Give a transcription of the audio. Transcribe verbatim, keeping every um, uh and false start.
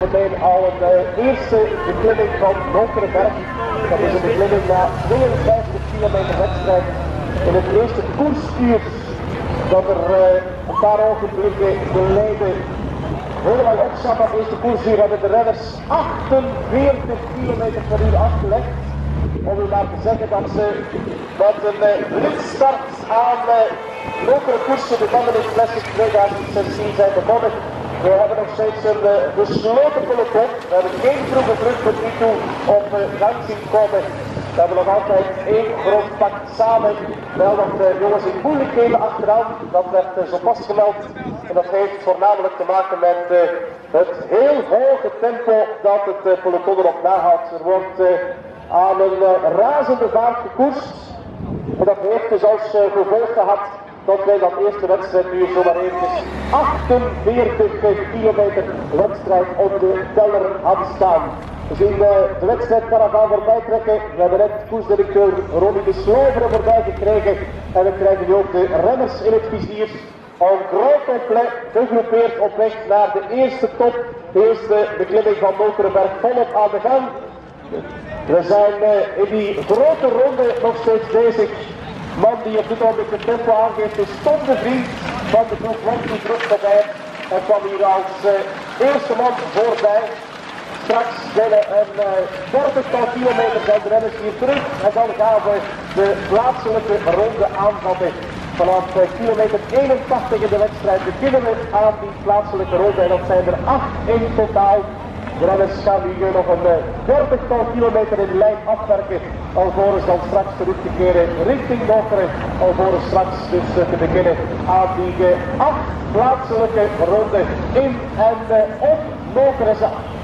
meteen al een uh, eerste beklimming van Nokerenberg. Dat is een beklimming na tweeënvijftig kilometer wedstrijd in het eerste koersuur dat er uh, een paar ogenblikken geleden helemaal opzat. Dat eerste koersuur hebben de renners achtenveertig kilometer per uur afgelegd. Om u maar te zeggen dat ze met een uh, blitstart aan uh, Lokeren koersen de Vandenis Classic tweeduizend zestien zijn begonnen. We hebben nog steeds een uh, besloten peloton. We hebben geen vroege druk tot nu toe op uh, gang zien komen. We hebben nog altijd één groot pak samen. Wel wat uh, jongens in moeilijkheden achteraan. Dat werd uh, zo pas gemeld. En dat heeft voornamelijk te maken met uh, het heel hoge tempo dat het uh, peloton erop nahoudt. Er wordt uh, aan een uh, razende vaart gekoerst. En dat heeft dus als uh, gevolg gehad dat wij dat eerste wedstrijd nu zomaar eventjes achtenveertig kilometer wedstrijd op de teller hadden staan. We zien uh, de wedstrijd Caravan voorbij trekken. We hebben net koersdirecteur Ronnie de Sloveren voorbij gekregen. En we krijgen nu ook de renners in het vizier. Al groot compleet gegroepeerd op weg naar de eerste top. De eerste beklimming van Nokerenberg volop aan de gang. We zijn uh, in die grote ronde nog steeds bezig. Man die op dit moment het tempo aangeeft is Tom de Vriend van de groep Wanty Groep erbij. Hij kwam hier als uh, eerste man voorbij. Straks binnen een uh, dertigtal kilometer zijn de renners hier terug. En dan gaan we de plaatselijke ronde aanvatten. Vanaf uh, kilometer eenentachtig in de wedstrijd beginnen we aan die plaatselijke ronde. En dat zijn er acht in totaal. De renners gaan hier nog een dertigtal kilometer in de lijn afwerken, alvorens dan straks terug te keren richting Lokeren, alvorens straks dus uh, te beginnen aan die uh, acht plaatselijke ronde in en uh, op Lokeren.